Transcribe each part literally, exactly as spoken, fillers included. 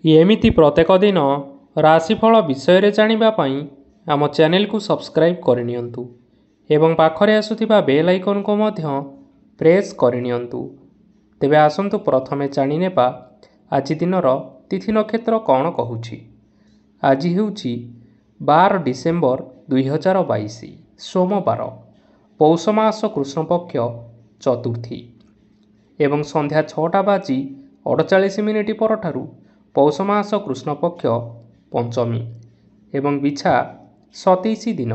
ଏମିତି ପ୍ରତ୍ୟେକ ଦିନ ରାଶିଫଳ ବିଷୟରେ ଜାଣିବା ପାଇଁ ଆମ ଚ୍ୟାନେଲକୁ ସବସ୍କ୍ରାଇବ୍ କରିନିଅନ୍ତୁ ଏବଂ ପାଖରେ ଆସୁଥିବା ବେଲ୍ ଆଇକନକୁ ମଧ୍ୟ ପ୍ରେସ୍ କରିନିଅନ୍ତୁ। ତେବେ ଆସନ୍ତୁ ପ୍ରଥମେ ଜାଣିନେବା ଆଜି ଦିନର ତିଥି ନକ୍ଷତ୍ର କ'ଣ କହୁଛି। ଆଜି ହେଉଛି ବାର ଡିସେମ୍ବର ଦୁଇହଜାର ବାଇଶ ସୋମବାର, ପୌଷ ମାସ କୃଷ୍ଣପକ୍ଷ ଚତୁର୍ଥୀ ଏବଂ ସନ୍ଧ୍ୟା ଛଅଟା ବାଜି ଅଡ଼ଚାଳିଶ ମିନିଟ୍ ପରଠାରୁ ପୌଷ ମାସ କୃଷ୍ଣପକ୍ଷ ପଞ୍ଚମୀ ଏବଂ ବିଛା ସତେଇଶ ଦିନ।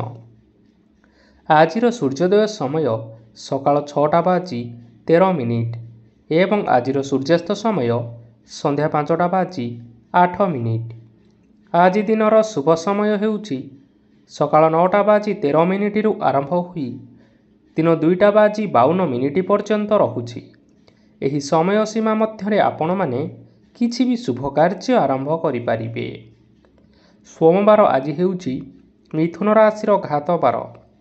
ଆଜିର ସୂର୍ଯ୍ୟୋଦୟ ସମୟ ସକାଳ ଛଅଟା ବାଜି ତେର ମିନିଟ୍ ଏବଂ ଆଜିର ସୂର୍ଯ୍ୟାସ୍ତ ସମୟ ସନ୍ଧ୍ୟା ପାଞ୍ଚଟା ବାଜି ଆଠ ମିନିଟ୍। ଆଜି ଦିନର ଶୁଭ ସମୟ ହେଉଛି ସକାଳ ନଅଟା ବାଜି ତେର ମିନିଟ୍ରୁ ଆରମ୍ଭ ହୋଇ ଦିନ ଦୁଇଟା ବାଜି ବାଉନ ମିନିଟ୍ ପର୍ଯ୍ୟନ୍ତ ରହୁଛି। ଏହି ସମୟ ସୀମା ମଧ୍ୟରେ ଆପଣମାନେ କିଛି ବି ଶୁଭ କାର୍ଯ୍ୟ ଆରମ୍ଭ କରିପାରିବେ। ସୋମବାର ଆଜି ହେଉଛି ମିଥୁନ ରାଶିର ଘାତ ବାର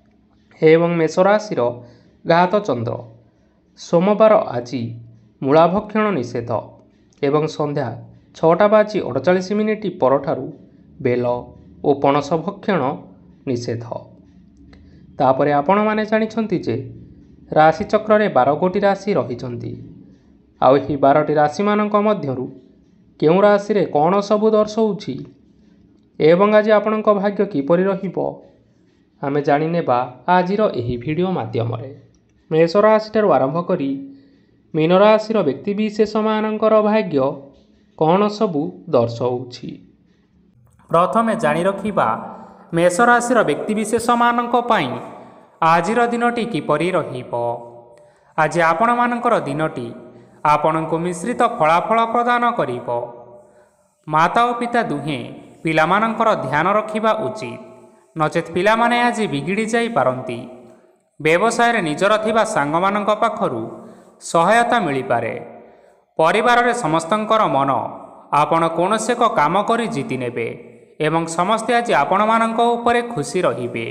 ଏବଂ ମେଷ ରାଶିର ଘାତ ଚନ୍ଦ୍ର। ସୋମବାର ଆଜି ମୂଳାଭକ୍ଷଣ ନିଷେଧ ଏବଂ ସନ୍ଧ୍ୟା ଛଅଟା ବାଜି ଅଡ଼ଚାଳିଶ ମିନିଟ୍ ପରଠାରୁ ବେଲ ଓ ପଣସ ଭକ୍ଷଣ ନିଷେଧ। ତାପରେ ଆପଣମାନେ ଜାଣିଛନ୍ତି ଯେ ରାଶିଚକ୍ରରେ ବାର ଗୋଟି ରାଶି ରହିଛନ୍ତି, ଆଉ ଏହି ବାରଟି ରାଶିମାନଙ୍କ ମଧ୍ୟରୁ କେଉଁ ରାଶିରେ କ'ଣ ସବୁ ଦର୍ଶାଉଛି ଏବଂ ଆଜି ଆପଣଙ୍କ ଭାଗ୍ୟ କିପରି ରହିବ, ଆମେ ଜାଣିନେବା ଆଜିର ଏହି ଭିଡ଼ିଓ ମାଧ୍ୟମରେ। ମେଷ ରାଶିଠାରୁ ଆରମ୍ଭ କରି ମୀନ ରାଶିର ବ୍ୟକ୍ତିବିଶେଷମାନଙ୍କର ଭାଗ୍ୟ କ'ଣ ସବୁ ଦର୍ଶାଉଛି। ପ୍ରଥମେ ଜାଣି ରଖିବା ମେଷ ରାଶିର ବ୍ୟକ୍ତିବିଶେଷମାନଙ୍କ ପାଇଁ ଆଜିର ଦିନଟି କିପରି ରହିବ। ଆଜି ଆପଣମାନଙ୍କର ଦିନଟି ଆପଣଙ୍କୁ ମିଶ୍ରିତ ଫଳାଫଳ ପ୍ରଦାନ କରିବ। ମାତା ଓ ପିତା ଦୁହେଁ ପିଲାମାନଙ୍କର ଧ୍ୟାନ ରଖିବା ଉଚିତ, ନଚେତ୍ ପିଲାମାନେ ଆଜି ବିଗିଡ଼ି ଯାଇପାରନ୍ତି। ବ୍ୟବସାୟରେ ନିଜର ଥିବା ସାଙ୍ଗମାନଙ୍କ ପାଖରୁ ସହାୟତା ମିଳିପାରେ। ପରିବାରରେ ସମସ୍ତଙ୍କର ମନ ଆପଣ କୌଣସି ଏକ କାମ କରି ଜିତି ନେବେ ଏବଂ ସମସ୍ତେ ଆଜି ଆପଣମାନଙ୍କ ଉପରେ ଖୁସି ରହିବେ।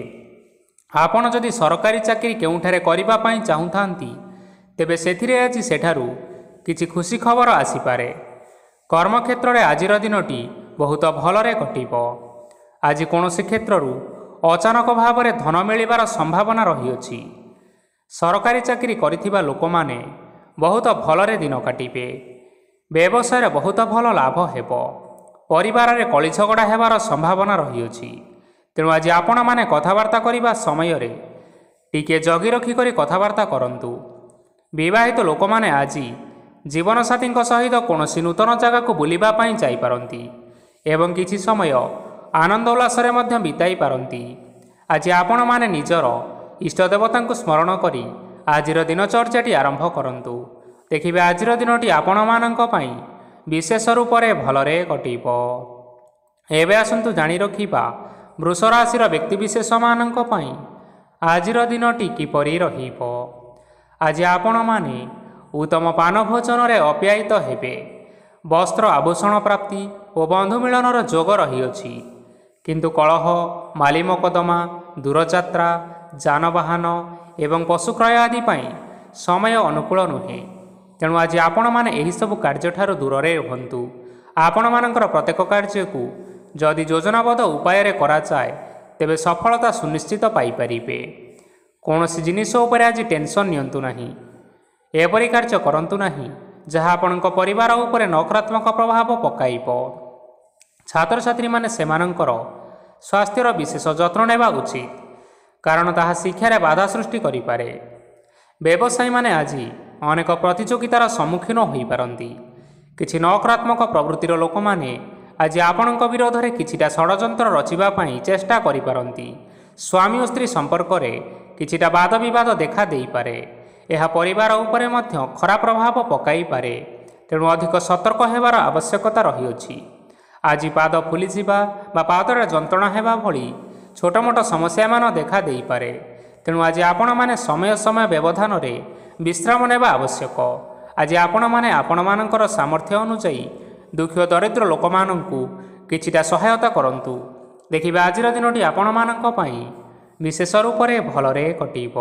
ଆପଣ ଯଦି ସରକାରୀ ଚାକିରି କେଉଁଠାରେ କରିବା ପାଇଁ ଚାହୁଁଥାନ୍ତି, ତେବେ ସେଥିରେ ଆଜି ସେଠାରୁ କିଛି ଖୁସି ଖବର ଆସିପାରେ। କର୍ମକ୍ଷେତ୍ରରେ ଆଜିର ଦିନଟି ବହୁତ ଭଲରେ କଟିବ। ଆଜି କୌଣସି କ୍ଷେତ୍ରରୁ ଅଚାନକ ଭାବରେ ଧନ ମିଳିବାର ସମ୍ଭାବନା ରହିଅଛି। ସରକାରୀ ଚାକିରି କରିଥିବା ଲୋକମାନେ ବହୁତ ଭଲରେ ଦିନ କାଟିବେ। ବ୍ୟବସାୟରେ ବହୁତ ଭଲ ଲାଭ ହେବ। ପରିବାରରେ କଳିଝଗଡ଼ା ହେବାର ସମ୍ଭାବନା ରହିଅଛି, ତେଣୁ ଆଜି ଆପଣମାନେ କଥାବାର୍ତ୍ତା କରିବା ସମୟରେ ଟିକିଏ ଜଗି ରଖି କରି କଥାବାର୍ତ୍ତା କରନ୍ତୁ। ବିବାହିତ ଲୋକମାନେ ଆଜି ଜୀବନସାଥୀଙ୍କ ସହିତ କୌଣସି ନୂତନ ଜାଗାକୁ ବୁଲିବା ପାଇଁ ଯାଇପାରନ୍ତି ଏବଂ କିଛି ସମୟ ଆନନ୍ଦ ଉଲ୍ଲାସରେ ମଧ୍ୟ ବିତାଇ ପାରନ୍ତି। ଆଜି ଆପଣମାନେ ନିଜର ଇଷ୍ଟଦେବତାଙ୍କୁ ସ୍ମରଣ କରି ଆଜିର ଦିନଚର୍ଯ୍ୟାଟି ଆରମ୍ଭ କରନ୍ତୁ। ଦେଖିବେ ଆଜିର ଦିନଟି ଆପଣମାନଙ୍କ ପାଇଁ ବିଶେଷ ରୂପରେ ଭଲରେ କଟିବ। ଏବେ ଆସନ୍ତୁ ଜାଣି ରଖିବା ବୃଷ ରାଶିର ବ୍ୟକ୍ତିବିଶେଷମାନଙ୍କ ପାଇଁ ଆଜିର ଦିନଟି କିପରି ରହିବ। ଆଜି ଆପଣମାନେ ଉତ୍ତମ ପାନ ଭୋଜନରେ ଅପ୍ୟାୟିତ ହେବେ। ବସ୍ତ୍ର ଆଭୂଷଣ ପ୍ରାପ୍ତି ଓ ବନ୍ଧୁ ମିଳନର ଯୋଗ ରହିଅଛି, କିନ୍ତୁ କଳହ, ମାଲି ମକଦ୍ଦମା, ଦୂରଯାତ୍ରା, ଯାନବାହନ ଏବଂ ପଶୁ କ୍ରୟ ଆଦି ପାଇଁ ସମୟ ଅନୁକୂଳ ନୁହେଁ। ତେଣୁ ଆଜି ଆପଣମାନେ ଏହିସବୁ କାର୍ଯ୍ୟଠାରୁ ଦୂରରେ ରୁହନ୍ତୁ। ଆପଣମାନଙ୍କର ପ୍ରତ୍ୟେକ କାର୍ଯ୍ୟକୁ ଯଦି ଯୋଜନାବଦ୍ଧ ଉପାୟରେ କରାଯାଏ, ତେବେ ସଫଳତା ସୁନିଶ୍ଚିତ ପାଇପାରିବେ। କୌଣସି ଜିନିଷ ଉପରେ ଆଜି ଟେନସନ୍ ନିଅନ୍ତୁ ନାହିଁ। ଏପରି କାର୍ଯ୍ୟ କରନ୍ତୁ ନାହିଁ ଯାହା ଆପଣଙ୍କ ପରିବାର ଉପରେ ନକାରାତ୍ମକ ପ୍ରଭାବ ପକାଇବ। ଛାତ୍ରଛାତ୍ରୀମାନେ ସେମାନଙ୍କର ସ୍ୱାସ୍ଥ୍ୟର ବିଶେଷ ଯତ୍ନ ନେବା ଉଚିତ, କାରଣ ତାହା ଶିକ୍ଷାରେ ବାଧା ସୃଷ୍ଟି କରିପାରେ। ବ୍ୟବସାୟୀମାନେ ଆଜି ଅନେକ ପ୍ରତିଯୋଗିତାର ସମ୍ମୁଖୀନ ହୋଇପାରନ୍ତି। କିଛି ନକାରାତ୍ମକ ପ୍ରବୃତ୍ତିର ଲୋକମାନେ ଆଜି ଆପଣଙ୍କ ବିରୋଧରେ କିଛିଟା ଷଡ଼ଯନ୍ତ୍ର ରଚିବା ପାଇଁ ଚେଷ୍ଟା କରିପାରନ୍ତି। ସ୍ୱାମୀ ଓ ସ୍ତ୍ରୀ ସମ୍ପର୍କରେ କିଛିଟା ବାଦ ବିବାଦ ଦେଖା ଦେଇପାରେ। ଏହା ପରିବାର ଉପରେ ମଧ୍ୟ ଖରାପ ପ୍ରଭାବ ପକାଇପାରେ, ତେଣୁ ଅଧିକ ସତର୍କ ହେବାର ଆବଶ୍ୟକତା ରହିଅଛି। ଆଜି ପାଦ ଫୁଲିଯିବା ବା ପାଦରେ ଯନ୍ତ୍ରଣା ହେବା ଭଳି ଛୋଟ ମୋଟ ସମସ୍ୟାମାନ ଦେଖା ଦେଇପାରେ, ତେଣୁ ଆଜି ଆପଣମାନେ ସମୟ ସମୟ ବ୍ୟବଧାନରେ ବିଶ୍ରାମ ନେବା ଆବଶ୍ୟକ। ଆଜି ଆପଣମାନେ ଆପଣମାନଙ୍କର ସାମର୍ଥ୍ୟ ଅନୁଯାୟୀ ଦୁଃଖୀ ଓ ଦରିଦ୍ର ଲୋକମାନଙ୍କୁ କିଛିଟା ସହାୟତା କରନ୍ତୁ। ଦେଖିବେ ଆଜିର ଦିନଟି ଆପଣମାନଙ୍କ ପାଇଁ ବିଶେଷ ରୂପରେ ଭଲରେ କଟିବ।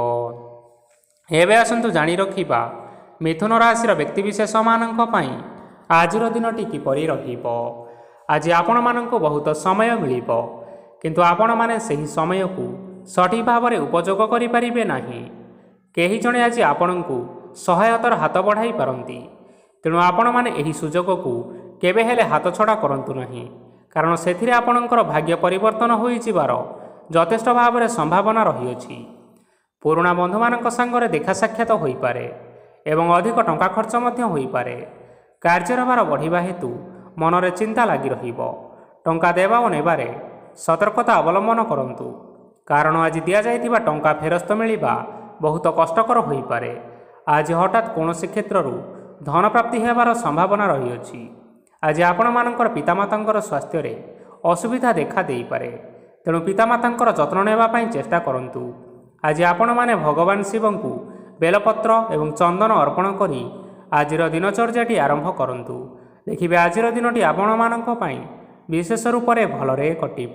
ଏବେ ଆସନ୍ତୁ ଜାଣି ରଖିବା ମିଥୁନ ରାଶିର ବ୍ୟକ୍ତିବିଶେଷମାନଙ୍କ ପାଇଁ ଆଜିର ଦିନଟି କିପରି ରହିବ। ଆଜି ଆପଣମାନଙ୍କୁ ବହୁତ ସମୟ ମିଳିବ, କିନ୍ତୁ ଆପଣମାନେ ସେହି ସମୟକୁ ସଠିକ୍ ଭାବରେ ଉପଯୋଗ କରିପାରିବେ ନାହିଁ। କେହି ଜଣେ ଆଜି ଆପଣଙ୍କୁ ସହାୟତାର ହାତ ବଢ଼ାଇ ପାରନ୍ତି। ତେଣୁ ଆପଣମାନେ ଏହି ସୁଯୋଗକୁ କେବେ ହେଲେ ହାତଛଡ଼ା କରନ୍ତୁ ନାହିଁ, କାରଣ ସେଥିରେ ଆପଣଙ୍କର ଭାଗ୍ୟ ପରିବର୍ତ୍ତନ ହୋଇଯିବାର ଯଥେଷ୍ଟ ଭାବରେ ସମ୍ଭାବନା ରହିଅଛି। ପୁରୁଣା ବନ୍ଧୁମାନଙ୍କ ସାଙ୍ଗରେ ଦେଖା ସାକ୍ଷାତ ହୋଇପାରେ ଏବଂ ଅଧିକ ଟଙ୍କା ଖର୍ଚ୍ଚ ମଧ୍ୟ ହୋଇପାରେ। କାର୍ଯ୍ୟର ଭାର ବଢ଼ିବା ହେତୁ ମନରେ ଚିନ୍ତା ଲାଗି ରହିବ। ଟଙ୍କା ଦେବା ଓ ନେବାରେ ସତର୍କତା ଅବଲମ୍ବନ କରନ୍ତୁ, କାରଣ ଆଜି ଦିଆଯାଇଥିବା ଟଙ୍କା ଫେରସ୍ତ ମିଳିବା ବହୁତ କଷ୍ଟକର ହୋଇପାରେ। ଆଜି ହଠାତ୍ କୌଣସି କ୍ଷେତ୍ରରୁ ଧନପ୍ରାପ୍ତି ହେବାର ସମ୍ଭାବନା ରହିଅଛି। ଆଜି ଆପଣମାନଙ୍କର ପିତାମାତାଙ୍କର ସ୍ୱାସ୍ଥ୍ୟରେ ଅସୁବିଧା ଦେଖା ଦେଇପାରେ, ତେଣୁ ପିତାମାତାଙ୍କର ଯତ୍ନ ନେବା ପାଇଁ ଚେଷ୍ଟା କରନ୍ତୁ। ଆଜି ଆପଣମାନେ ଭଗବାନ ଶିବଙ୍କୁ ବେଲପତ୍ର ଏବଂ ଚନ୍ଦନ ଅର୍ପଣ କରି ଆଜିର ଦିନଚର୍ଯ୍ୟାଟି ଆରମ୍ଭ କରନ୍ତୁ। ଦେଖିବେ ଆଜିର ଦିନଟି ଆପଣମାନଙ୍କ ପାଇଁ ବିଶେଷ ରୂପରେ ଭଲରେ କଟିବ।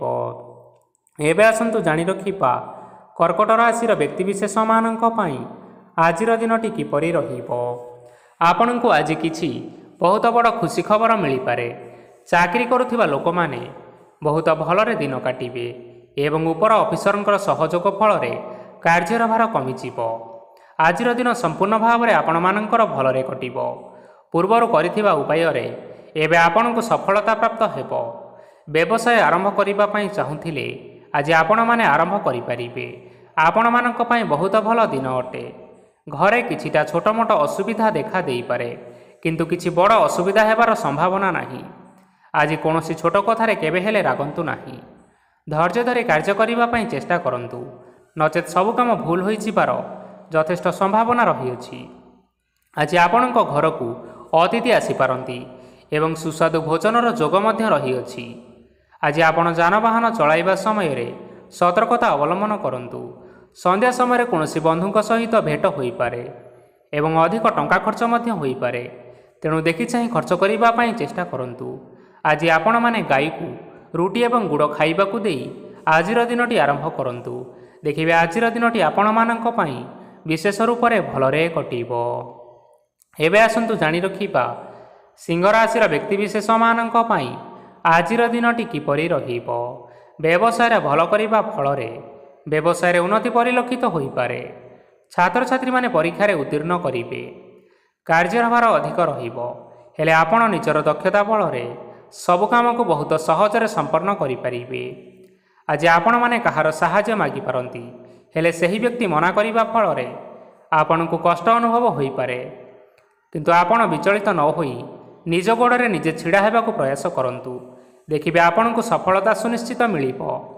ଏବେ ଆସନ୍ତୁ ଜାଣି ରଖିବା କର୍କଟ ରାଶିର ବ୍ୟକ୍ତିବିଶେଷମାନଙ୍କ ପାଇଁ ଆଜିର ଦିନଟି କିପରି ରହିବ। ଆପଣଙ୍କୁ ଆଜି କିଛି ବହୁତ ବଡ଼ ଖୁସି ଖବର ମିଳିପାରେ। ଚାକିରି କରୁଥିବା ଲୋକମାନେ ବହୁତ ଭଲରେ ଦିନ କାଟିବେ ଏବଂ ଉପର ଅଫିସରଙ୍କର ସହଯୋଗ ଫଳରେ କାର୍ଯ୍ୟର ଭାର କମିଯିବ। ଆଜିର ଦିନ ସମ୍ପୂର୍ଣ୍ଣ ଭାବରେ ଆପଣମାନଙ୍କର ଭଲରେ କଟିବ। ପୂର୍ବରୁ କରିଥିବା ଉପାୟରେ ଏବେ ଆପଣଙ୍କୁ ସଫଳତା ପ୍ରାପ୍ତ ହେବ। ବ୍ୟବସାୟ ଆରମ୍ଭ କରିବା ପାଇଁ ଚାହୁଁଥିଲେ ଆଜି ଆପଣମାନେ ଆରମ୍ଭ କରିପାରିବେ। ଆପଣମାନଙ୍କ ପାଇଁ ବହୁତ ଭଲ ଦିନ ଅଟେ। ଘରେ କିଛିଟା ଛୋଟ ମୋଟ ଅସୁବିଧା ଦେଖା ଦେଇପାରେ, କିନ୍ତୁ କିଛି ବଡ଼ ଅସୁବିଧା ହେବାର ସମ୍ଭାବନା ନାହିଁ। ଆଜି କୌଣସି ଛୋଟ କଥାରେ କେବେ ହେଲେ ରାଗନ୍ତୁ ନାହିଁ। ଧୈର୍ଯ୍ୟ ଧରି କାର୍ଯ୍ୟ କରିବା ପାଇଁ ଚେଷ୍ଟା କରନ୍ତୁ, ନଚେତ୍ ସବୁ କାମ ଭୁଲ ହୋଇଯିବାର ଯଥେଷ୍ଟ ସମ୍ଭାବନା ରହିଅଛି। ଆଜି ଆପଣଙ୍କ ଘରକୁ ଅତିଥି ଆସିପାରନ୍ତି ଏବଂ ସୁସ୍ୱାଦୁ ଭୋଜନର ଯୋଗ ମଧ୍ୟ ରହିଅଛି। ଆଜି ଆପଣ ଯାନବାହନ ଚଳାଇବା ସମୟରେ ସତର୍କତା ଅବଲମ୍ବନ କରନ୍ତୁ। ସନ୍ଧ୍ୟା ସମୟରେ କୌଣସି ବନ୍ଧୁଙ୍କ ସହିତ ଭେଟ ହୋଇପାରେ ଏବଂ ଅଧିକ ଟଙ୍କା ଖର୍ଚ୍ଚ ମଧ୍ୟ ହୋଇପାରେ, ତେଣୁ ଦେଖି ଚାହିଁ ଖର୍ଚ୍ଚ କରିବା ପାଇଁ ଚେଷ୍ଟା କରନ୍ତୁ। ଆଜି ଆପଣମାନେ ଗାଈକୁ ରୁଟି ଏବଂ ଗୁଡ଼ ଖାଇବାକୁ ଦେଇ ଆଜିର ଦିନଟି ଆରମ୍ଭ କରନ୍ତୁ। ଦେଖିବେ ଆଜିର ଦିନଟି ଆପଣମାନଙ୍କ ପାଇଁ ବିଶେଷ ରୂପରେ ଭଲରେ କଟିବ। ଏବେ ଆସନ୍ତୁ ଜାଣି ରଖିବା ସିଂହ ରାଶିର ବ୍ୟକ୍ତିବିଶେଷମାନଙ୍କ ପାଇଁ ଆଜିର ଦିନଟି କିପରି ରହିବ। ବ୍ୟବସାୟରେ ଭଲ କରିବା ଫଳରେ ବ୍ୟବସାୟରେ ଉନ୍ନତି ପରିଲକ୍ଷିତ ହୋଇପାରେ। ଛାତ୍ରଛାତ୍ରୀମାନେ ପରୀକ୍ଷାରେ ଉତ୍ତୀର୍ଣ୍ଣ କରିବେ। କାର୍ଯ୍ୟର ଭାର ଅଧିକ ରହିବ, ହେଲେ ଆପଣ ନିଜର ଦକ୍ଷତା ବଳରେ ସବୁ କାମକୁ ବହୁତ ସହଜରେ ସମ୍ପନ୍ନ କରିପାରିବେ। ଆଜି ଆପଣମାନେ କାହାର ସାହାଯ୍ୟ ମାଗିପାରନ୍ତି, ହେଲେ ସେହି ବ୍ୟକ୍ତି ମନା କରିବା ଫଳରେ ଆପଣଙ୍କୁ କଷ୍ଟ ଅନୁଭବ ହୋଇପାରେ। କିନ୍ତୁ ଆପଣ ବିଚଳିତ ନ ହୋଇ ନିଜ ଗୋଡ଼ରେ ନିଜେ ଛିଡ଼ା ହେବାକୁ ପ୍ରୟାସ କରନ୍ତୁ। ଦେଖିବେ ଆପଣଙ୍କୁ ସଫଳତା ସୁନିଶ୍ଚିତ ମିଳିବ।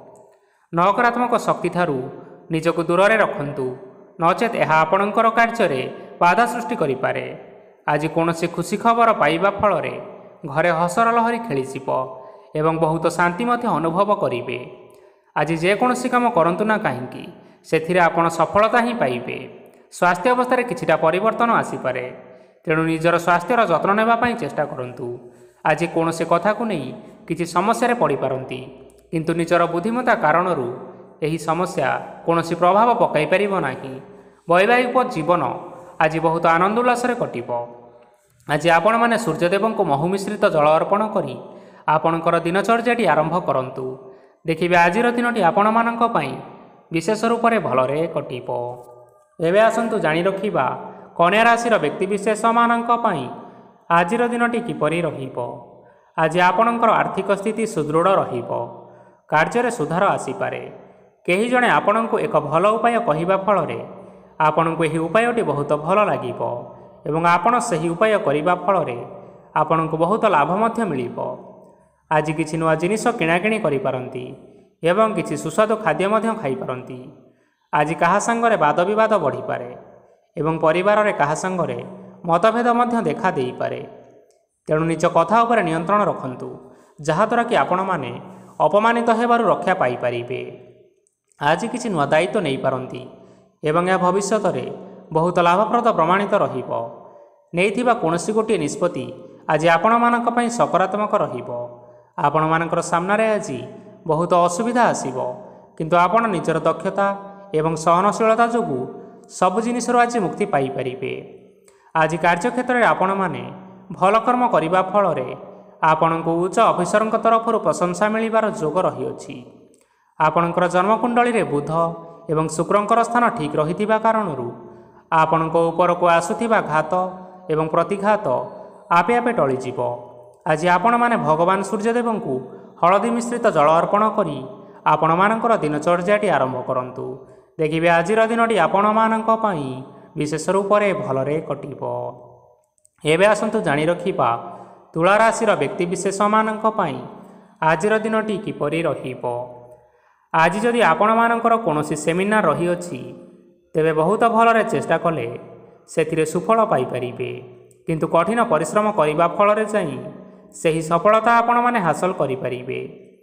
ନକାରାତ୍ମକ ଶକ୍ତିଠାରୁ ନିଜକୁ ଦୂରରେ ରଖନ୍ତୁ, ନଚେତ୍ ଏହା ଆପଣଙ୍କର କାର୍ଯ୍ୟରେ ବାଧା ସୃଷ୍ଟି କରିପାରେ। ଆଜି କୌଣସି ଖୁସି ଖବର ପାଇବା ଫଳରେ ଘରେ ହସର ଲହରୀ ଖେଳିଯିବ ଏବଂ ବହୁତ ଶାନ୍ତି ମଧ୍ୟ ଅନୁଭବ କରିବେ। ଆଜି ଯେକୌଣସି କାମ କରନ୍ତୁ ନା କାହିଁକି, ସେଥିରେ ଆପଣ ସଫଳତା ହିଁ ପାଇବେ। ସ୍ୱାସ୍ଥ୍ୟ ଅବସ୍ଥାରେ କିଛିଟା ପରିବର୍ତ୍ତନ ଆସିପାରେ, ତେଣୁ ନିଜର ସ୍ୱାସ୍ଥ୍ୟର ଯତ୍ନ ନେବା ପାଇଁ ଚେଷ୍ଟା କରନ୍ତୁ। ଆଜି କୌଣସି କଥାକୁ ନେଇ କିଛି ସମସ୍ୟାରେ ପଡ଼ିପାରନ୍ତି, କିନ୍ତୁ ନିଜର ବୁଦ୍ଧିମତ୍ତା କାରଣରୁ ଏହି ସମସ୍ୟା କୌଣସି ପ୍ରଭାବ ପକାଇ ପାରିବ ନାହିଁ। ବୈବାହିକ ଜୀବନ ଆଜି ବହୁତ ଆନନ୍ଦ ଉଲ୍ଲାସରେ କଟିବ। ଆଜି ଆପଣମାନେ ସୂର୍ଯ୍ୟଦେବଙ୍କୁ ମହୁ ମିଶ୍ରିତ ଜଳ ଅର୍ପଣ କରି ଆପଣଙ୍କର ଦିନଚର୍ଯ୍ୟାଟି ଆରମ୍ଭ କରନ୍ତୁ। ଦେଖିବେ ଆଜିର ଦିନଟି ଆପଣମାନଙ୍କ ପାଇଁ ବିଶେଷ ରୂପରେ ଭଲରେ କଟିବ। ଏବେ ଆସନ୍ତୁ ଜାଣି ରଖିବା କନ୍ୟା ରାଶିର ବ୍ୟକ୍ତିବିଶେଷମାନଙ୍କ ପାଇଁ ଆଜିର ଦିନଟି କିପରି ରହିବ। ଆଜି ଆପଣଙ୍କର ଆର୍ଥିକ ସ୍ଥିତି ସୁଦୃଢ଼ ରହିବ। କାର୍ଯ୍ୟରେ ସୁଧାର ଆସିପାରେ। କେହି ଜଣେ ଆପଣଙ୍କୁ ଏକ ଭଲ ଉପାୟ କହିବା ଫଳରେ ଆପଣଙ୍କୁ ଏହି ଉପାୟଟି ବହୁତ ଭଲ ଲାଗିବ ଏବଂ ଆପଣ ସେହି ଉପାୟ କରିବା ଫଳରେ ଆପଣଙ୍କୁ ବହୁତ ଲାଭ ମଧ୍ୟ ମିଳିବ। ଆଜି କିଛି ନୂଆ ଜିନିଷ କିଣାକିଣି କରିପାରନ୍ତି ଏବଂ କିଛି ସୁସ୍ୱାଦୁ ଖାଦ୍ୟ ମଧ୍ୟ ଖାଇପାରନ୍ତି। ଆଜି କାହା ସାଙ୍ଗରେ ବାଦ ବିବାଦ ବଢ଼ିପାରେ ଏବଂ ପରିବାରରେ କାହା ସାଙ୍ଗରେ ମତଭେଦ ମଧ୍ୟ ଦେଖା ଦେଇପାରେ। ତେଣୁ ନିଜ କଥା ଉପରେ ନିୟନ୍ତ୍ରଣ ରଖନ୍ତୁ, ଯାହାଦ୍ୱାରା କି ଆପଣମାନେ ଅପମାନିତ ହେବାରୁ ରକ୍ଷା ପାଇପାରିବେ। ଆଜି କିଛି ନୂଆ ଦାୟିତ୍ୱ ନେଇପାରନ୍ତି ଏବଂ ଏହା ଭବିଷ୍ୟତରେ ବହୁତ ଲାଭପ୍ରଦ ପ୍ରମାଣିତ ରହିବ। ନେଇଥିବା କୌଣସି ଗୋଟିଏ ନିଷ୍ପତ୍ତି ଆଜି ଆପଣମାନଙ୍କ ପାଇଁ ସକାରାତ୍ମକ ରହିବ। ଆପଣମାନଙ୍କର ସାମ୍ନାରେ ଆଜି ବହୁତ ଅସୁବିଧା ଆସିବ, କିନ୍ତୁ ଆପଣ ନିଜର ଦକ୍ଷତା ଏବଂ ସହନଶୀଳତା ଯୋଗୁଁ ସବୁ ଜିନିଷରୁ ଆଜି ମୁକ୍ତି ପାଇପାରିବେ। ଆଜି କାର୍ଯ୍ୟକ୍ଷେତ୍ରରେ ଆପଣମାନେ ଭଲ କର୍ମ କରିବା ଫଳରେ ଆପଣଙ୍କୁ ଉଚ୍ଚ ଅଫିସରଙ୍କ ତରଫରୁ ପ୍ରଶଂସା ମିଳିବାର ଯୋଗ ରହିଅଛି। ଆପଣଙ୍କର ଜନ୍ମକୁଣ୍ଡଳୀରେ ବୁଧ ଏବଂ ଶୁକ୍ରଙ୍କର ସ୍ଥାନ ଠିକ୍ ରହିଥିବା କାରଣରୁ ଆପଣଙ୍କ ଉପରକୁ ଆସୁଥିବା ଘାତ ଏବଂ ପ୍ରତିଘାତ ଆପେ ଆପେ ଟଳିଯିବ। ଆଜି ଆପଣମାନେ ଭଗବାନ ସୂର୍ଯ୍ୟଦେବଙ୍କୁ ହଳଦୀ ମିଶ୍ରିତ ଜଳ ଅର୍ପଣ କରି ଆପଣମାନଙ୍କର ଦିନଚର୍ଯ୍ୟାଟି ଆରମ୍ଭ କରନ୍ତୁ। ଦେଖିବେ ଆଜିର ଦିନଟି ଆପଣମାନଙ୍କ ପାଇଁ ବିଶେଷ ରୂପରେ ଭଲରେ କଟିବ। ଏବେ ଆସନ୍ତୁ ଜାଣି ରଖିବା ତୁଳା ରାଶିର ବ୍ୟକ୍ତିବିଶେଷମାନଙ୍କ ପାଇଁ ଆଜିର ଦିନଟି କିପରି ରହିବ। ଆଜି ଯଦି ଆପଣମାନଙ୍କର କୌଣସି ସେମିନାର ରହିଅଛି, ତେବେ ବହୁତ ଭଲରେ ଚେଷ୍ଟା କଲେ ସେଥିରେ ସୁଫଳ ପାଇପାରିବେ। କିନ୍ତୁ କଠିନ ପରିଶ୍ରମ କରିବା ଫଳରେ ଯାଇ ସେହି ସଫଳତା ଆପଣମାନେ ହାସଲ କରିପାରିବେ।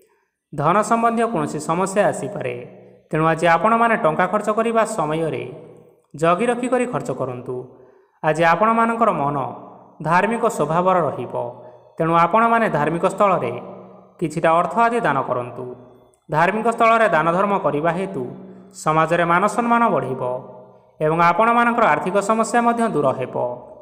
ଧନ ସମ୍ବନ୍ଧୀୟ କୌଣସି ସମସ୍ୟା ଆସିପାରେ, ତେଣୁ ଆଜି ଆପଣମାନେ ଟଙ୍କା ଖର୍ଚ୍ଚ କରିବା ସମୟରେ ଜଗି ରଖି କରି ଖର୍ଚ୍ଚ କରନ୍ତୁ। ଆଜି ଆପଣମାନଙ୍କର ମନ ଧାର୍ମିକ ସ୍ୱଭାବର ରହିବ, ତେଣୁ ଆପଣମାନେ ଧାର୍ମିକ ସ୍ଥଳରେ କିଛିଟା ଅର୍ଥ ଆଦି ଦାନ କରନ୍ତୁ। ଧାର୍ମିକ ସ୍ଥଳରେ ଦାନ ଧର୍ମ କରିବା ହେତୁ ସମାଜରେ ମାନ ସମ୍ମାନ ବଢ଼ିବ ଏବଂ ଆପଣମାନଙ୍କର ଆର୍ଥିକ ସମସ୍ୟା ମଧ୍ୟ ଦୂର ହେବ।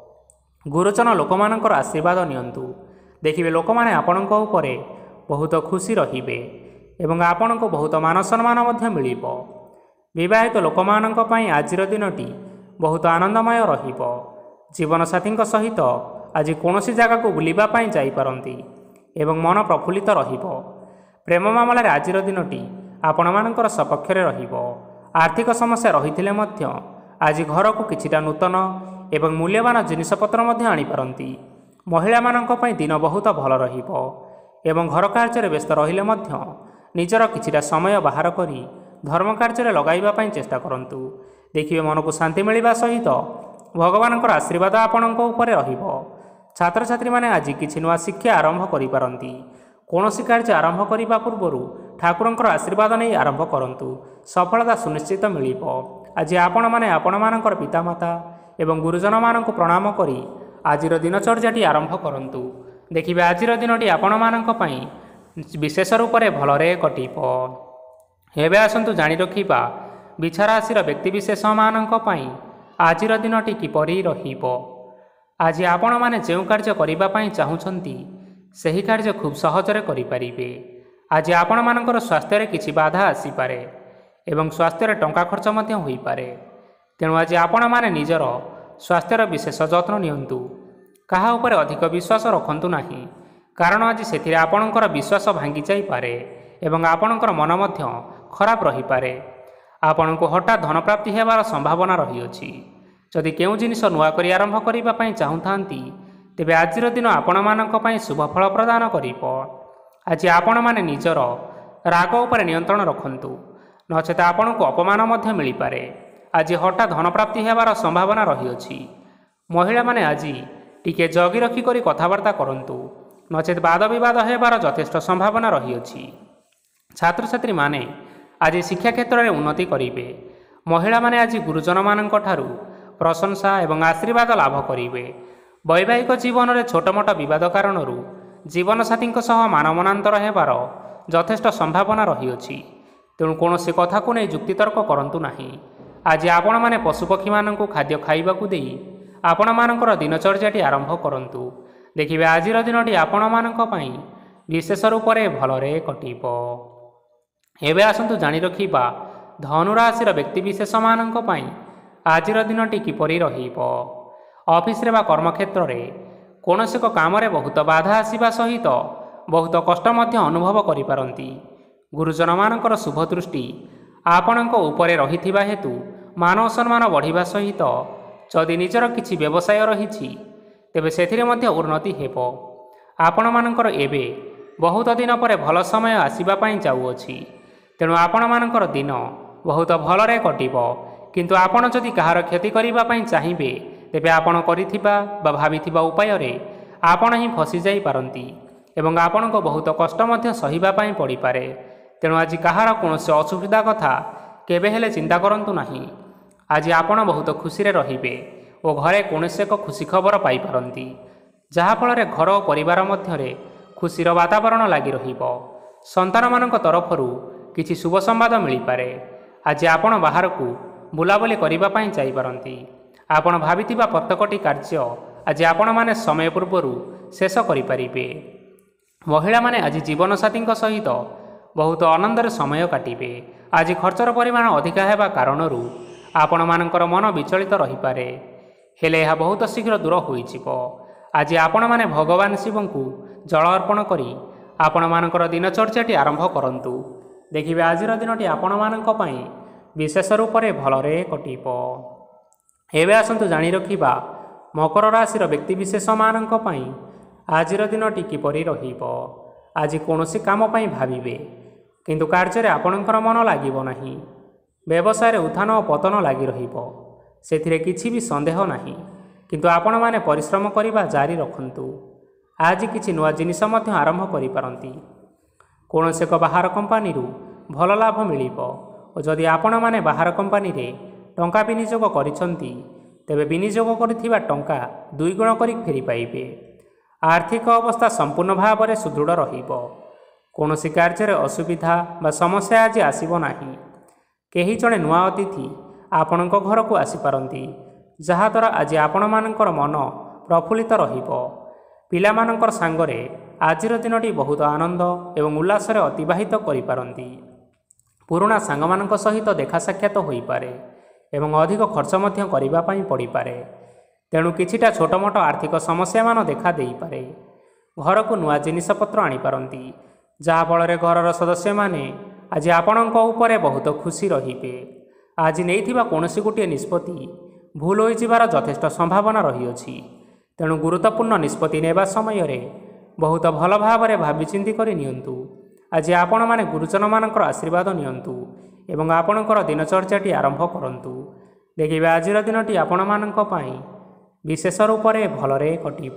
ଗୁରୁଜନ ଲୋକମାନଙ୍କର ଆଶୀର୍ବାଦ ନିଅନ୍ତୁ। ଦେଖିବେ ଲୋକମାନେ ଆପଣଙ୍କ ଉପରେ ବହୁତ ଖୁସି ରହିବେ ଏବଂ ଆପଣଙ୍କୁ ବହୁତ ମାନ ସମ୍ମାନ ମଧ୍ୟ ମିଳିବ। ବିବାହିତ ଲୋକମାନଙ୍କ ପାଇଁ ଆଜିର ଦିନଟି ବହୁତ ଆନନ୍ଦମୟ ରହିବ। ଜୀବନସାଥୀଙ୍କ ସହିତ ଆଜି କୌଣସି ଜାଗାକୁ ବୁଲିବା ପାଇଁ ଯାଇପାରନ୍ତି ଏବଂ ମନ ପ୍ରଫୁଲ୍ଲିତ ରହିବ। ପ୍ରେମ ମାମଲାରେ ଆଜିର ଦିନଟି ଆପଣମାନଙ୍କର ସପକ୍ଷରେ ରହିବ। ଆର୍ଥିକ ସମସ୍ୟା ରହିଥିଲେ ମଧ୍ୟ ଆଜି ଘରକୁ କିଛିଟା ନୂତନ ଏବଂ ମୂଲ୍ୟବାନ ଜିନିଷପତ୍ର ମଧ୍ୟ ଆଣିପାରନ୍ତି। ମହିଳାମାନଙ୍କ ପାଇଁ ଦିନ ବହୁତ ଭଲ ରହିବ ଏବଂ ଘର କାର୍ଯ୍ୟରେ ବ୍ୟସ୍ତ ରହିଲେ ମଧ୍ୟ ନିଜର କିଛିଟା ସମୟ ବାହାର କରି ଧର୍ମ କାର୍ଯ୍ୟରେ ଲଗାଇବା ପାଇଁ ଚେଷ୍ଟା କରନ୍ତୁ। ଦେଖିବେ ମନକୁ ଶାନ୍ତି ମିଳିବା ସହିତ ଭଗବାନଙ୍କର ଆଶୀର୍ବାଦ ଆପଣଙ୍କ ଉପରେ ରହିବ। ଛାତ୍ରଛାତ୍ରୀମାନେ ଆଜି କିଛି ନୂଆ ଶିକ୍ଷା ଆରମ୍ଭ କରିପାରନ୍ତି। କୌଣସି କାର୍ଯ୍ୟ ଆରମ୍ଭ କରିବା ପୂର୍ବରୁ ଠାକୁରଙ୍କର ଆଶୀର୍ବାଦ ନେଇ ଆରମ୍ଭ କରନ୍ତୁ, ସଫଳତା ସୁନିଶ୍ଚିତ ମିଳିବ। ଆଜି ଆପଣମାନେ ଆପଣମାନଙ୍କର ପିତାମାତା ଏବଂ ଗୁରୁଜନମାନଙ୍କୁ ପ୍ରଣାମ କରି ଆଜିର ଦିନଚର୍ଯ୍ୟାଟି ଆରମ୍ଭ କରନ୍ତୁ। ଦେଖିବେ ଆଜିର ଦିନଟି ଆପଣମାନଙ୍କ ପାଇଁ ବିଶେଷ ରୂପରେ ଭଲରେ କଟିବ। ଏବେ ଆସନ୍ତୁ ଜାଣି ରଖିବା ବିଛା ରାଶିର ବ୍ୟକ୍ତିବିଶେଷମାନଙ୍କ ପାଇଁ ଆଜିର ଦିନଟି କିପରି ରହିବ। ଆଜି ଆପଣମାନେ ଯେଉଁ କାର୍ଯ୍ୟ କରିବା ପାଇଁ ଚାହୁଁଛନ୍ତି, ସେହି କାର୍ଯ୍ୟ ଖୁବ୍ ସହଜରେ କରିପାରିବେ। ଆଜି ଆପଣମାନଙ୍କର ସ୍ୱାସ୍ଥ୍ୟରେ କିଛି ବାଧା ଆସିପାରେ ଏବଂ ସ୍ୱାସ୍ଥ୍ୟରେ ଟଙ୍କା ଖର୍ଚ୍ଚ ମଧ୍ୟ ହୋଇପାରେ। ତେଣୁ ଆଜି ଆପଣମାନେ ନିଜର ସ୍ୱାସ୍ଥ୍ୟର ବିଶେଷ ଯତ୍ନ ନିଅନ୍ତୁ। କାହା ଉପରେ ଅଧିକ ବିଶ୍ୱାସ ରଖନ୍ତୁ ନାହିଁ, କାରଣ ଆଜି ସେଥିରେ ଆପଣଙ୍କର ବିଶ୍ୱାସ ଭାଙ୍ଗି ଯାଇପାରେ ଏବଂ ଆପଣଙ୍କର ମନ ମଧ୍ୟ ଖରାପ ରହିପାରେ। ଆପଣଙ୍କୁ ହଠାତ୍ ଧନପ୍ରାପ୍ତି ହେବାର ସମ୍ଭାବନା ରହିଅଛି। ଯଦି କେଉଁ ଜିନିଷ ନୂଆ କରି ଆରମ୍ଭ କରିବା ପାଇଁ ଚାହୁଁଥାନ୍ତି, ତେବେ ଆଜିର ଦିନ ଆପଣମାନଙ୍କ ପାଇଁ ଶୁଭ ଫଳ ପ୍ରଦାନ କରିବ। ଆଜି ଆପଣମାନେ ନିଜର ରାଗ ଉପରେ ନିୟନ୍ତ୍ରଣ ରଖନ୍ତୁ, ନଚେତ୍ ଆପଣଙ୍କୁ ଅପମାନ ମଧ୍ୟ ମିଳିପାରେ। ଆଜି ହଠାତ୍ ଧନପ୍ରାପ୍ତି ହେବାର ସମ୍ଭାବନା ରହିଅଛି। ମହିଳାମାନେ ଆଜି ଟିକେ ଜଗି ରଖି କରି କଥାବାର୍ତ୍ତା କରନ୍ତୁ, ନଚେତ୍ ବାଦ ବିବାଦ ହେବାର ଯଥେଷ୍ଟ ସମ୍ଭାବନା ରହିଅଛି। ଛାତ୍ରଛାତ୍ରୀମାନେ ଆଜି ଶିକ୍ଷା କ୍ଷେତ୍ରରେ ଉନ୍ନତି କରିବେ। ମହିଳାମାନେ ଆଜି ଗୁରୁଜନମାନଙ୍କ ଠାରୁ ପ୍ରଶଂସା ଏବଂ ଆଶୀର୍ବାଦ ଲାଭ କରିବେ। ବୈବାହିକ ଜୀବନରେ ଛୋଟମୋଟ ବିବାଦ କାରଣରୁ ଜୀବନସାଥୀଙ୍କ ସହ ମାନମନାନ୍ତର ହେବାର ଯଥେଷ୍ଟ ସମ୍ଭାବନା ରହିଅଛି। ତେଣୁ କୌଣସି କଥାକୁ ନେଇ ଯୁକ୍ତିତର୍କ କରନ୍ତୁ ନାହିଁ। ଆଜି ଆପଣମାନେ ପଶୁପକ୍ଷୀମାନଙ୍କୁ ଖାଦ୍ୟ ଖାଇବାକୁ ଦେଇ ଆପଣମାନଙ୍କର ଦିନଚର୍ଯ୍ୟାଟି ଆରମ୍ଭ କରନ୍ତୁ। ଦେଖିବେ ଆଜିର ଦିନଟି ଆପଣମାନଙ୍କ ପାଇଁ ବିଶେଷ ରୂପରେ ଭଲରେ କଟିବ। ଏବେ ଆସନ୍ତୁ ଜାଣି ରଖିବା ଧନୁରାଶିର ବ୍ୟକ୍ତିବିଶେଷମାନଙ୍କ ପାଇଁ ଆଜିର ଦିନଟି କିପରି ରହିବ। ଅଫିସରେ ବା କର୍ମକ୍ଷେତ୍ରରେ କୌଣସି ଏକ କାମରେ ବହୁତ ବାଧା ଆସିବା ସହିତ ବହୁତ କଷ୍ଟ ମଧ୍ୟ ଅନୁଭବ କରିପାରନ୍ତି। ଗୁରୁଜନମାନଙ୍କର ଶୁଭ ଦୃଷ୍ଟି ଆପଣଙ୍କ ଉପରେ ରହିଥିବା ହେତୁ ମାନ ସମ୍ମାନ ବଢ଼ିବା ସହିତ ଯଦି ନିଜର କିଛି ବ୍ୟବସାୟ ରହିଛି, ତେବେ ସେଥିରେ ମଧ୍ୟ ଉନ୍ନତି ହେବ। ଆପଣମାନଙ୍କର ଏବେ ବହୁତ ଦିନ ପରେ ଭଲ ସମୟ ଆସିବା ପାଇଁ ଯାଉଅଛି, ତେଣୁ ଆପଣମାନଙ୍କର ଦିନ ବହୁତ ଭଲରେ କଟିବ। କିନ୍ତୁ ଆପଣ ଯଦି କାହାର କ୍ଷତି କରିବା ପାଇଁ ଚାହିଁବେ, ତେବେ ଆପଣ କରିଥିବା ବା ଭାବିଥିବା ଉପାୟରେ ଆପଣ ହିଁ ଫସି ଯାଇପାରନ୍ତି ଏବଂ ଆପଣଙ୍କୁ ବହୁତ କଷ୍ଟ ମଧ୍ୟ ସହିବା ପାଇଁ ପଡ଼ିପାରେ। ତେଣୁ ଆଜି କାହାର କୌଣସି ଅସୁବିଧା କଥା କେବେ ହେଲେ ଚିନ୍ତା କରନ୍ତୁ ନାହିଁ। ଆଜି ଆପଣ ବହୁତ ଖୁସିରେ ରହିବେ ଓ ଘରେ କୌଣସି ଏକ ଖୁସି ଖବର ପାଇପାରନ୍ତି, ଯାହାଫଳରେ ଘର ଓ ପରିବାର ମଧ୍ୟରେ ଖୁସିର ବାତାବରଣ ଲାଗି ରହିବ। ସନ୍ତାନମାନଙ୍କ ତରଫରୁ କିଛି ଶୁଭ ସମ୍ବାଦ ମିଳିପାରେ। ଆଜି ଆପଣ ବାହାରକୁ ବୁଲାବୁଲି କରିବା ପାଇଁ ଯାଇପାରନ୍ତି। ଆପଣ ଭାବିଥିବା ପ୍ରତ୍ୟେକଟି କାର୍ଯ୍ୟ ଆଜି ଆପଣମାନେ ସମୟ ପୂର୍ବରୁ ଶେଷ କରିପାରିବେ। ମହିଳାମାନେ ଆଜି ଜୀବନସାଥୀଙ୍କ ସହିତ ବହୁତ ଆନନ୍ଦରେ ସମୟ କାଟିବେ। ଆଜି ଖର୍ଚ୍ଚର ପରିମାଣ ଅଧିକା ହେବା କାରଣରୁ ଆପଣମାନଙ୍କର ମନ ବିଚଳିତ ରହିପାରେ, ହେଲେ ଏହା ବହୁତ ଶୀଘ୍ର ଦୂର ହୋଇଯିବ। ଆଜି ଆପଣମାନେ ଭଗବାନ ଶିବଙ୍କୁ ଜଳ ଅର୍ପଣ କରି ଆପଣମାନଙ୍କର ଦିନଚର୍ଯ୍ୟାଟି ଆରମ୍ଭ କରନ୍ତୁ। ଦେଖିବେ ଆଜିର ଦିନଟି ଆପଣମାନଙ୍କ ପାଇଁ ବିଶେଷ ରୂପରେ ଭଲରେ କଟିବ। ଏବେ ଆସନ୍ତୁ ଜାଣି ରଖିବା ମକର ରାଶିର ବ୍ୟକ୍ତିବିଶେଷମାନଙ୍କ ପାଇଁ ଆଜିର ଦିନଟି କିପରି ରହିବ। ଆଜି କୌଣସି କାମ ପାଇଁ ଭାବିବେ, କିନ୍ତୁ କାର୍ଯ୍ୟରେ ଆପଣଙ୍କର ମନ ଲାଗିବ ନାହିଁ। ବ୍ୟବସାୟରେ ଉତ୍ଥାନ ଓ ପତନ ଲାଗି ରହିବ, ସେଥିରେ କିଛି ବି ସନ୍ଦେହ ନାହିଁ, କିନ୍ତୁ ଆପଣମାନେ ପରିଶ୍ରମ କରିବା ଜାରି ରଖନ୍ତୁ। ଆଜି କିଛି ନୂଆ ଜିନିଷ ମଧ୍ୟ ଆରମ୍ଭ କରିପାରନ୍ତି। କୌଣସି ଏକ ବାହାର କମ୍ପାନୀରୁ ଭଲ ଲାଭ ମିଳିବ ଓ ଯଦି ଆପଣମାନେ ବାହାର କମ୍ପାନୀରେ ଟଙ୍କା ବିନିଯୋଗ କରିଛନ୍ତି, ତେବେ ବିନିଯୋଗ କରିଥିବା ଟଙ୍କା ଦୁଇଗୁଣ କରି ଫେରି ପାଇବେ। ଆର୍ଥିକ ଅବସ୍ଥା ସମ୍ପୂର୍ଣ୍ଣ ଭାବରେ ସୁଦୃଢ଼ ରହିବ। କୌଣସି କାର୍ଯ୍ୟରେ ଅସୁବିଧା ବା ସମସ୍ୟା ଆଜି ଆସିବ ନାହିଁ। କେହି ଜଣେ ନୂଆ ଅତିଥି ଆପଣଙ୍କ ଘରକୁ ଆସିପାରନ୍ତି, ଯାହାଦ୍ୱାରା ଆଜି ଆପଣମାନଙ୍କର ମନ ପ୍ରଫୁଲ୍ଲିତ ରହିବ। ପିଲାମାନଙ୍କର ସାଙ୍ଗରେ ଆଜିର ଦିନଟି ବହୁତ ଆନନ୍ଦ ଏବଂ ଉଲ୍ଲାସରେ ଅତିବାହିତ କରିପାରନ୍ତି। ପୁରୁଣା ସାଙ୍ଗମାନଙ୍କ ସହିତ ଦେଖା ସାକ୍ଷାତ ହୋଇପାରେ ଏବଂ ଅଧିକ ଖର୍ଚ୍ଚ ମଧ୍ୟ କରିବା ପାଇଁ ପଡ଼ିପାରେ। ତେଣୁ କିଛିଟା ଛୋଟମୋଟ ଆର୍ଥିକ ସମସ୍ୟାମାନ ଦେଖା ଦେଇପାରେ। ଘରକୁ ନୂଆ ଜିନିଷପତ୍ର ଆଣିପାରନ୍ତି, ଯାହାଫଳରେ ଘରର ସଦସ୍ୟମାନେ ଆଜି ଆପଣଙ୍କ ଉପରେ ବହୁତ ଖୁସି ରହିବେ। ଆଜି ନେଇଥିବା କୌଣସି ଗୋଟିଏ ନିଷ୍ପତ୍ତି ଭୁଲ ହୋଇଯିବାର ଯଥେଷ୍ଟ ସମ୍ଭାବନା ରହିଅଛି। ତେଣୁ ଗୁରୁତ୍ୱପୂର୍ଣ୍ଣ ନିଷ୍ପତ୍ତି ନେବା ସମୟରେ ବହୁତ ଭଲ ଭାବରେ ଭାବିଚିନ୍ତି କରି ନିଅନ୍ତୁ। ଆଜି ଆପଣମାନେ ଗୁରୁଜନମାନଙ୍କର ଆଶୀର୍ବାଦ ନିଅନ୍ତୁ ଏବଂ ଆପଣଙ୍କର ଦିନଚର୍ଯ୍ୟାଟି ଆରମ୍ଭ କରନ୍ତୁ। ଦେଖିବେ ଆଜିର ଦିନଟି ଆପଣମାନଙ୍କ ପାଇଁ ବିଶେଷ ରୂପରେ ଭଲରେ କଟିବ।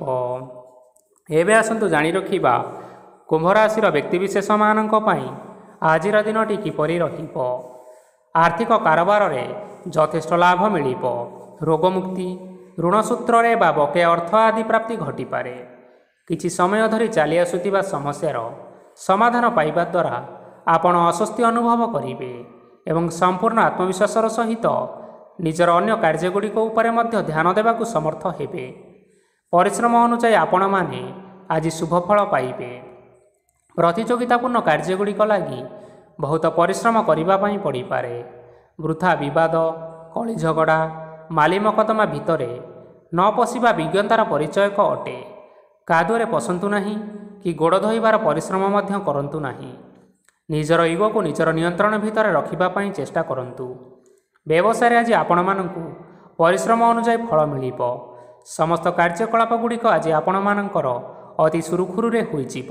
ଏବେ ଆସନ୍ତୁ ଜାଣି ରଖିବା କୁମ୍ଭ ରାଶିର ବ୍ୟକ୍ତିବିଶେଷମାନଙ୍କ ପାଇଁ ଆଜିର ଦିନଟି କିପରି ରହିବ। ଆର୍ଥିକ କାରବାରରେ ଯଥେଷ୍ଟ ଲାଭ ମିଳିବ। ରୋଗମୁକ୍ତି, ଋଣ ସୂତ୍ରରେ ବା ବକେୟା ଅର୍ଥ ଆଦି ପ୍ରାପ୍ତି ଘଟିପାରେ। କିଛି ସମୟ ଧରି ଚାଲି ଆସୁଥିବା ସମସ୍ୟାର ସମାଧାନ ପାଇବା ଦ୍ୱାରା ଆପଣ ଆଶ୍ୱସ୍ତି ଅନୁଭବ କରିବେ ଏବଂ ସମ୍ପୂର୍ଣ୍ଣ ଆତ୍ମବିଶ୍ୱାସର ସହିତ ନିଜର ଅନ୍ୟ କାର୍ଯ୍ୟଗୁଡ଼ିକ ଉପରେ ମଧ୍ୟ ଧ୍ୟାନ ଦେବାକୁ ସମର୍ଥ ହେବେ। ପରିଶ୍ରମ ଅନୁଯାୟୀ ଆପଣମାନେ ଆଜି ଶୁଭଫଳ ପାଇବେ। ପ୍ରତିଯୋଗିତାପୂର୍ଣ୍ଣ କାର୍ଯ୍ୟଗୁଡ଼ିକ ଲାଗି ବହୁତ ପରିଶ୍ରମ କରିବା ପାଇଁ ପଡ଼ିପାରେ। ବୃଥା ବିବାଦ, କଳି ଝଗଡ଼ା, ମାଲି ମକଦ୍ଦମା ଭିତରେ ନ ପଶିବା ବିଜ୍ଞତାର ପରିଚୟକ ଅଟେ। କାଦୁଅରେ ପଶନ୍ତୁ ନାହିଁ କି ଗୋଡ଼ ଧୋଇବାର ପରିଶ୍ରମ ମଧ୍ୟ କରନ୍ତୁ ନାହିଁ। ନିଜର ଇଗୋକୁ ନିଜର ନିୟନ୍ତ୍ରଣ ଭିତରେ ରଖିବା ପାଇଁ ଚେଷ୍ଟା କରନ୍ତୁ। ବ୍ୟବସାୟରେ ଆଜି ଆପଣମାନଙ୍କୁ ପରିଶ୍ରମ ଅନୁଯାୟୀ ଫଳ ମିଳିବ। ସମସ୍ତ କାର୍ଯ୍ୟକଳାପ ଗୁଡ଼ିକ ଆଜି ଆପଣମାନଙ୍କର ଅତି ସୁରୁଖୁରୁରେ ହୋଇଯିବ।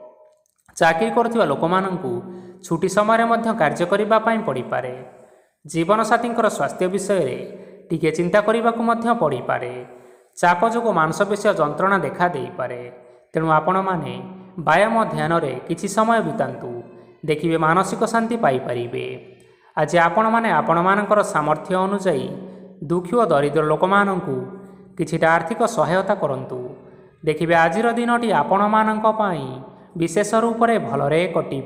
ଚାକିରି କରୁଥିବା ଲୋକମାନଙ୍କୁ ଛୁଟି ସମୟରେ ମଧ୍ୟ କାର୍ଯ୍ୟ କରିବା ପାଇଁ ପଡ଼ିପାରେ। ଜୀବନସାଥୀଙ୍କର ସ୍ୱାସ୍ଥ୍ୟ ବିଷୟରେ ଟିକେ ଚିନ୍ତା କରିବାକୁ ମଧ୍ୟ ପଡ଼ିପାରେ। ଚାପ ଯୋଗୁଁ ମାଂସପେଶୀୟ ଯନ୍ତ୍ରଣା ଦେଖା ଦେଇପାରେ, ତେଣୁ ଆପଣମାନେ ବ୍ୟାୟାମ ଧ୍ୟାନରେ କିଛି ସମୟ ବିତାନ୍ତୁ। ଦେଖିବେ ମାନସିକ ଶାନ୍ତି ପାଇପାରିବେ। ଆଜି ଆପଣମାନେ ଆପଣମାନଙ୍କର ସାମର୍ଥ୍ୟ ଅନୁଯାୟୀ ଦୁଃଖୀ ଓ ଦରିଦ୍ର ଲୋକମାନଙ୍କୁ କିଛିଟା ଆର୍ଥିକ ସହାୟତା କରନ୍ତୁ। ଦେଖିବେ ଆଜିର ଦିନଟି ଆପଣମାନଙ୍କ ପାଇଁ ବିଶେଷ ରୂପରେ ଭଲରେ କଟିବ।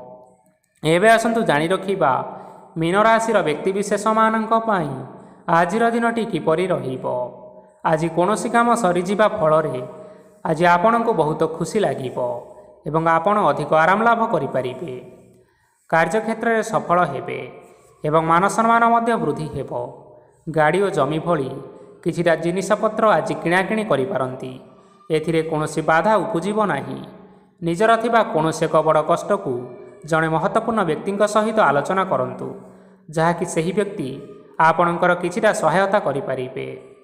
ଏବେ ଆସନ୍ତୁ ଜାଣି ରଖିବା ମୀନ ରାଶିର ବ୍ୟକ୍ତିବିଶେଷମାନଙ୍କ ପାଇଁ ଆଜିର ଦିନଟି କିପରି ରହିବ। ଆଜି କୌଣସି କାମ ସରିଯିବା ଫଳରେ ଆଜି ଆପଣଙ୍କୁ ବହୁତ ଖୁସି ଲାଗିବ ଏବଂ ଆପଣ ଅଧିକ ଆରାମ ଲାଭ କରିପାରିବେ। କାର୍ଯ୍ୟକ୍ଷେତ୍ରରେ ସଫଳ ହେବେ ଏବଂ ମାନସମ୍ମାନ ମଧ୍ୟ ବୃଦ୍ଧି ହେବ। ଗାଡ଼ି ଓ ଜମି ଭଳି କିଛିଟା ଜିନିଷପତ୍ର ଆଜି କିଣାକିଣି କରିପାରନ୍ତି। ଏଥିରେ କୌଣସି ବାଧା ଉପୁଜିବ ନାହିଁ। ନିଜର ଥିବା କୌଣସି ଏକ ବଡ଼ କଷ୍ଟକୁ ଜଣେ ମହତ୍ତ୍ୱପୂର୍ଣ୍ଣ ବ୍ୟକ୍ତିଙ୍କ ସହିତ ଆଲୋଚନା କରନ୍ତୁ, ଯାହାକି ସେହି ବ୍ୟକ୍ତି ଆପଣଙ୍କର କିଛିଟା ସହାୟତା କରିପାରିବେ।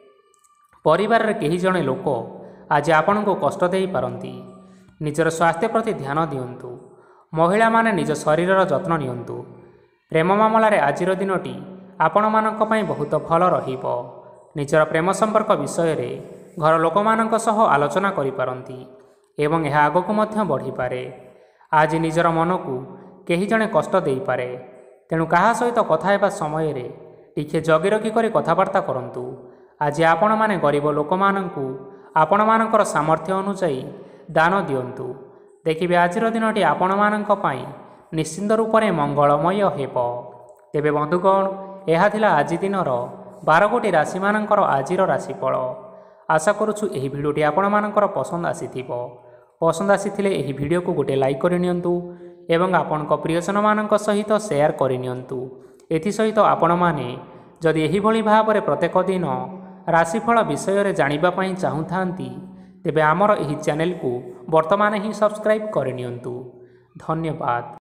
ପରିବାରରେ କେହି ଜଣେ ଲୋକ ଆଜି ଆପଣଙ୍କୁ କଷ୍ଟ ଦେଇପାରନ୍ତି। ନିଜର ସ୍ୱାସ୍ଥ୍ୟ ପ୍ରତି ଧ୍ୟାନ ଦିଅନ୍ତୁ। ମହିଳାମାନେ ନିଜ ଶରୀରର ଯତ୍ନ ନିଅନ୍ତୁ। ପ୍ରେମ ମାମଲାରେ ଆଜିର ଦିନଟି ଆପଣମାନଙ୍କ ପାଇଁ ବହୁତ ଭଲ ରହିବ। ନିଜର ପ୍ରେମ ସମ୍ପର୍କ ବିଷୟରେ ଘର ଲୋକମାନଙ୍କ ସହ ଆଲୋଚନା କରିପାରନ୍ତି ଏବଂ ଏହା ଆଗକୁ ମଧ୍ୟ ବଢ଼ିପାରେ। ଆଜି ନିଜର ମନକୁ କେହି ଜଣେ କଷ୍ଟ ଦେଇପାରେ, ତେଣୁ କାହା ସହିତ କଥା ହେବା ସମୟରେ ଟିକିଏ ଜଗି ରଖି କରି କଥାବାର୍ତ୍ତା କରନ୍ତୁ। ଆଜି ଆପଣମାନେ ଗରିବ ଲୋକମାନଙ୍କୁ ଆପଣମାନଙ୍କର ସାମର୍ଥ୍ୟ ଅନୁଯାୟୀ ଦାନ ଦିଅନ୍ତୁ। ଦେଖିବେ ଆଜିର ଦିନଟି ଆପଣମାନଙ୍କ ପାଇଁ ନିଶ୍ଚିନ୍ତ ରୂପରେ ମଙ୍ଗଳମୟ ହେବ। ତେବେ ବନ୍ଧୁଗଣ, ଏହା ଥିଲା ଆଜି ଦିନର ବାର ଗୋଟି ରାଶିମାନଙ୍କର ଆଜିର ରାଶିଫଳ। ଆଶା କରୁଛୁ ଏହି ଭିଡ଼ିଓଟି ଆପଣମାନଙ୍କର ପସନ୍ଦ ଆସିଥିବ पसंद आसीथिले एही वीडियो को गोटे लाइक करनियंतु एवं आपनक प्रियजन मानक सहित शेयर करनियंतु। एथि सहित आपण माने जदि एही भली भाबरे प्रत्येक दिन राशिफल विषय जानिबा पई चाहुथांती तेबे आमर एही चैनल को वर्तमान ही सब्सक्राइब करनियंतु। धन्यवाद।